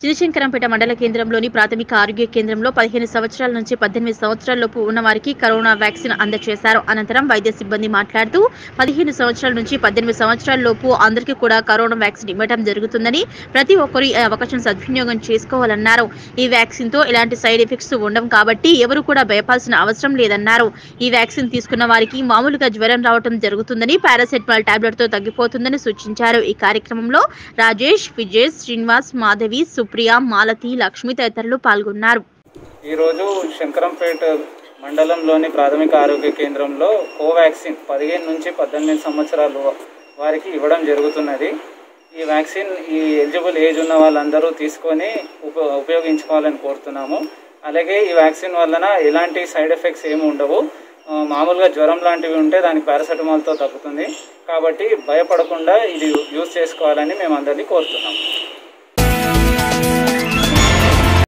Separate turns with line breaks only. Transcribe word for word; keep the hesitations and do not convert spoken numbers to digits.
చినశంకరంపేట మండల కేంద్రంలోని ప్రాథమిక ఆరోగ్య కేంద్రంలో పదిహేను సంవత్సరాల నుంచి పద్దెనిమిది సంవత్సరాలలోపు ఉన్న వారికి కరోనా వ్యాక్సిన్ అందజేశారు. అనంతరం వైద్య సిబ్బంది మాట్లాడుతూ పదిహేను సంవత్సరాల నుంచి పద్దెనిమిది సంవత్సరాలలోపు అందరికీ కూడా కరోనా వ్యాక్సిన్ ఇవ్వడం జరుగుతుందని, ప్రతి ఒక్కరు ఈ అవకాశం సద్వినియోగం చేసుకోవాలన్నారు. ఈ వ్యాక్సిన్ తో ఎలాంటి సైడ్ ఎఫెక్ట్స్ ఉండవు కాబట్టి ఎవరు కూడా భయపాల్సిన అవసరం లేదన్నారు. ఈ వ్యాక్సిన్ తీసుకున్న వారికి మామూలుగా జ్వరం రావడం జరుగుతుందని, పారాసెటమాల్ టాబ్లెట్ తో తగ్గిపోతుందని సూచించారు. ఈ కార్యక్రమంలో రాజేష్, విజయ్, శ్రీనివాస్, మాధవి, సుప్రియ, మాలతి, లక్ష్మి తదితరులు పాల్గొన్నారు.
ఈరోజు శంకరంపేట మండలంలోని ప్రాథమిక ఆరోగ్య కేంద్రంలో కోవాక్సిన్ పదిహేను నుంచి పద్దెనిమిది సంవత్సరాలు వారికి ఇవ్వడం జరుగుతున్నది. ఈ వ్యాక్సిన్ ఈ ఎలిజిబుల్ ఏజ్ ఉన్న వాళ్ళందరూ తీసుకొని ఉప ఉపయోగించుకోవాలని కోరుతున్నాము. అలాగే ఈ వ్యాక్సిన్ వలన ఎలాంటి సైడ్ ఎఫెక్ట్స్ ఏమి ఉండవు. మామూలుగా జ్వరం లాంటివి ఉంటే దానికి పారాసెటమాల్తో తగ్గుతుంది. కాబట్టి భయపడకుండా ఇది యూజ్ చేసుకోవాలని మేము అందరినీ కోరుతున్నాము.